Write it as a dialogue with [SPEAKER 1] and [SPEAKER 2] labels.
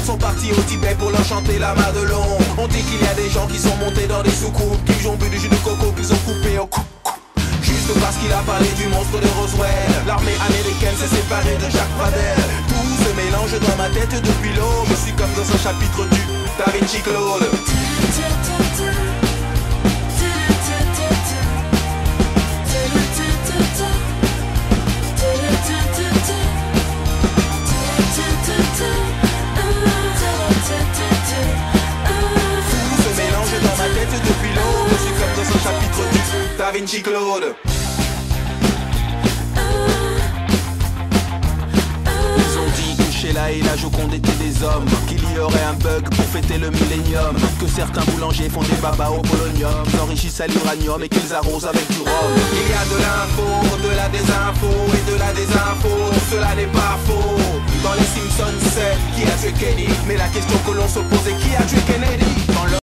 [SPEAKER 1] sont partis au Tibet pour leur chanter la Madelon. On dit qu'il y a des gens qui sont montés dans des soucoupes, qui ont bu du jus de coco, qu'ils ont coupé au coupe. Juste parce qu'il a parlé du monstre de Roswell. L'armée américaine s'est séparée de Jacques Pradel. Tout se mélange dans ma tête depuis l'aube. Je suis comme dans un chapitre du Da Vinci Claude. Depuis l'aube, je suis comme dans un chapitre du Da Vinci Claude. Ils ont dit que Sheila et la Joconde étaient des hommes, qu'il y aurait un bug pour fêter le millénium, que certains boulangers font des babas au polonium, s'enrichissent à l'uranium et qu'ils arrosent avec du rhum. Il y a de l'info, de la désinfo et de la désinfo, cela n'est pas faux. Dans les Simpsons c'est qui a tué Kenny, mais la question que l'on se pose est qui a tué